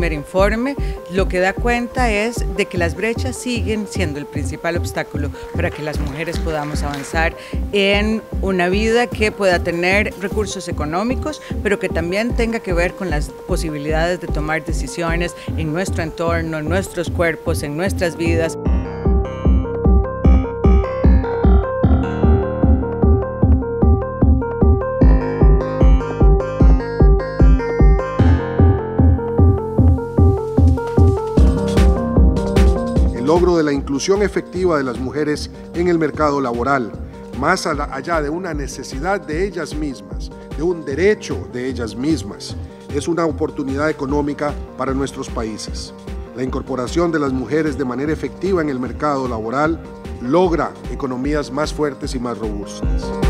primer informe lo que da cuenta es de que las brechas siguen siendo el principal obstáculo para que las mujeres podamos avanzar en una vida que pueda tener recursos económicos, pero que también tenga que ver con las posibilidades de tomar decisiones en nuestro entorno, en nuestros cuerpos, en nuestras vidas. El logro de la inclusión efectiva de las mujeres en el mercado laboral, más allá de una necesidad de ellas mismas, de un derecho de ellas mismas, es una oportunidad económica para nuestros países. La incorporación de las mujeres de manera efectiva en el mercado laboral logra economías más fuertes y más robustas.